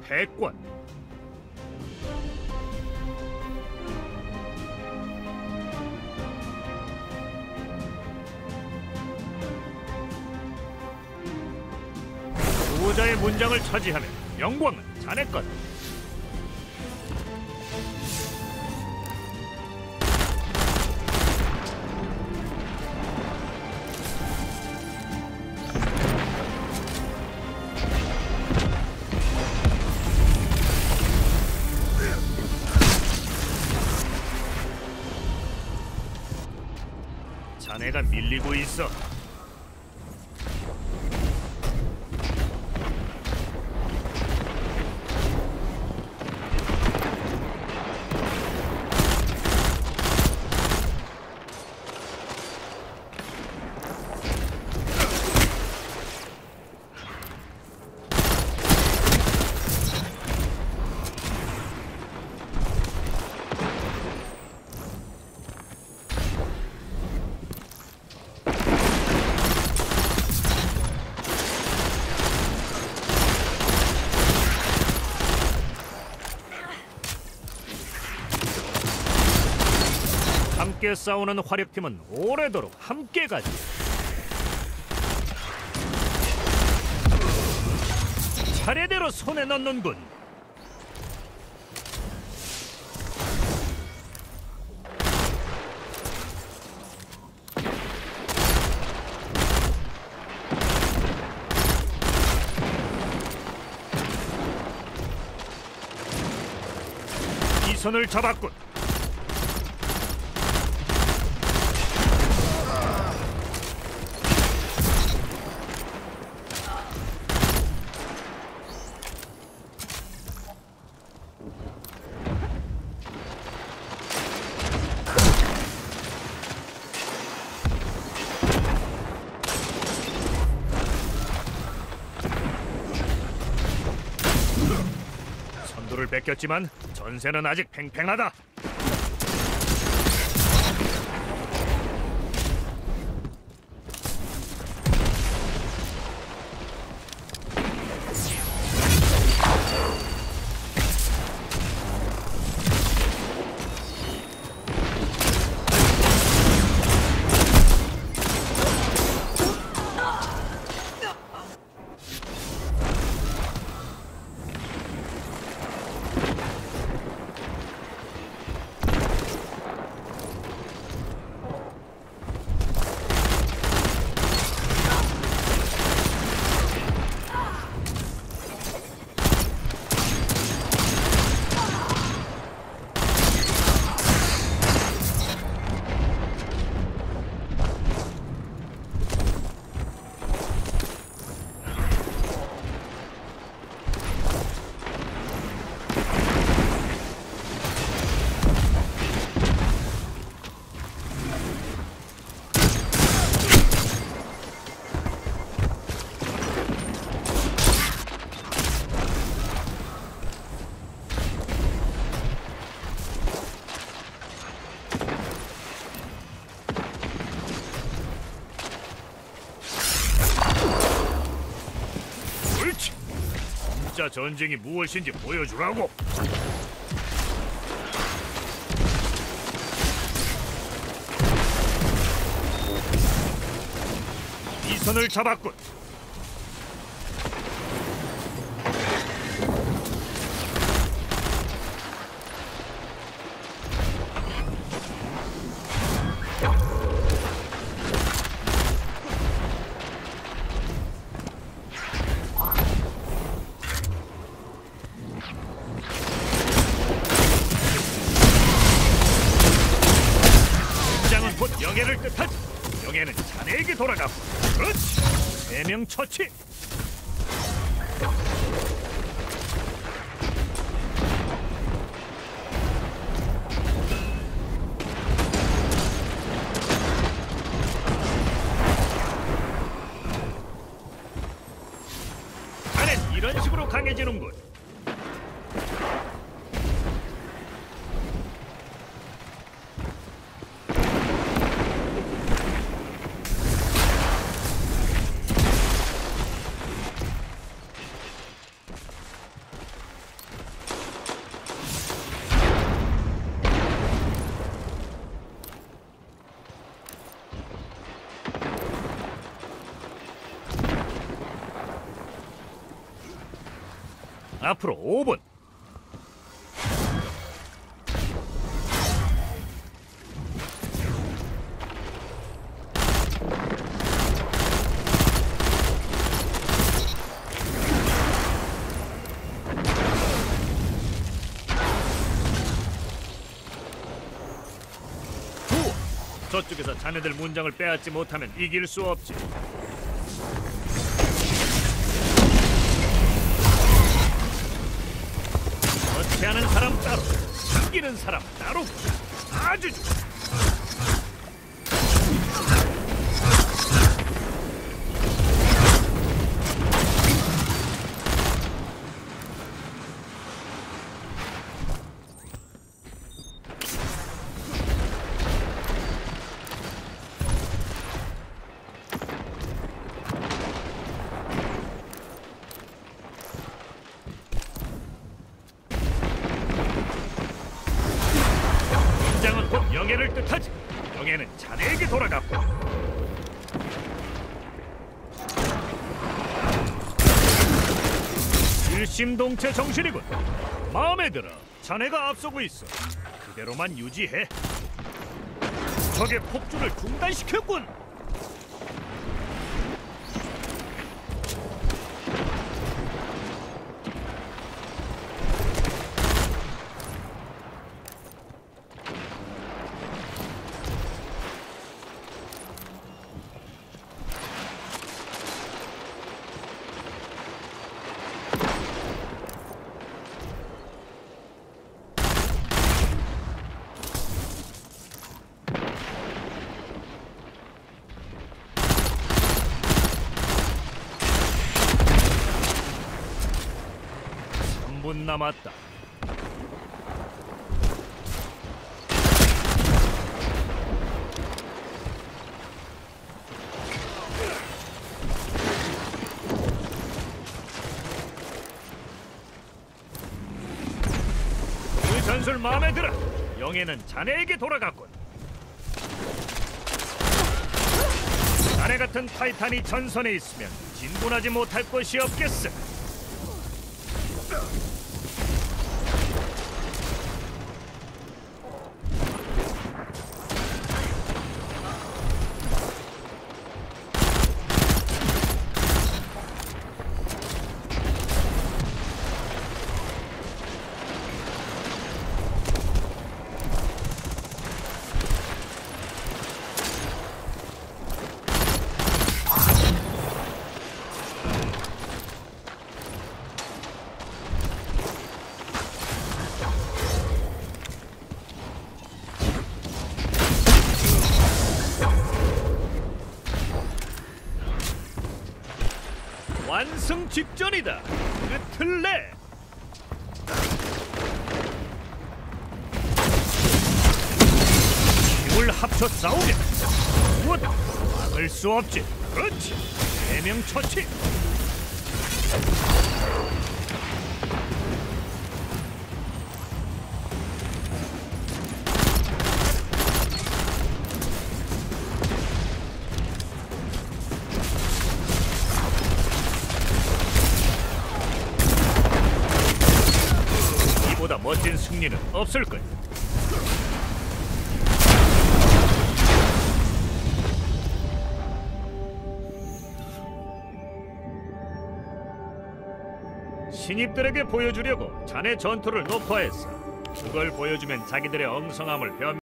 패권. 수호자의 문장을 차지하면 영광은 자네 것. 자네가 밀리고 있어. 함께 싸우는 화력팀은 오래도록 함께 가지. 차례대로 손에 넣는군. 이 손을 잡았군. 선두를 뺏겼지만 전세는 아직 팽팽하다. 진짜 전쟁이 무엇인지 보여주라고. 이 선을 잡았군. 명예를 뜻하지. 명예는 자네에게 돌아가고. 그렇지. 3명 처치. 자넨 이런 식으로 강해지는군. 앞으로 5분. 저쪽에서 자네들 문장을 빼앗지 못하면 이길 수 없지. 처치하는 사람 따로, 숨기는 사람 따로. 아주 좋아. 긴장은 곧 영예를 뜻하지. 영예는 자네에게 돌아갔고. 일심동체 정신이군. 마음에 들어. 자네가 앞서고 있어. 그대로만 유지해. 적의 폭주를 중단시켰군. 분 남았다. 그 전술 마음에 들어. 영예는 자네에게 돌아갔군. 자네 같은 타이탄이 전선에 있으면 진군하지 못할 것이 없겠어. 완성 직전이다. 끝을 내. 힘을 합쳐 싸우면 무엇 막을 수 없지. 그렇지. 대명 처치. 보다 멋진 승리는 없을 거야. 신입들에게 보여주려고 자네 전투를 녹화했어. 그걸 보여주면 자기들의 엉성함을 변